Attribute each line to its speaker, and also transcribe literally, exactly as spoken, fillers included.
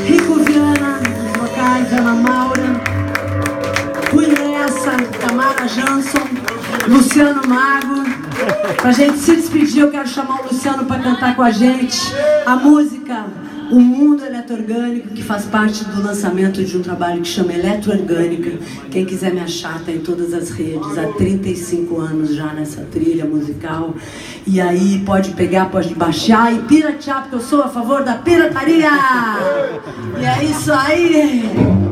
Speaker 1: Rico Viana, vocais, Ana Maura, Rui Lessa, Tamara Jansson, Luciano Mago. Pra gente se despedir, eu quero chamar o Luciano para cantar com a gente a música O Mundo Eletroorgânico, que faz parte do lançamento de um trabalho que chama Eletroorgânica. Quem quiser me achar, tá em todas as redes, há trinta e cinco anos já nessa trilha musical. E aí pode pegar, pode baixar e piratear, porque eu sou a favor da pirataria. E é isso aí.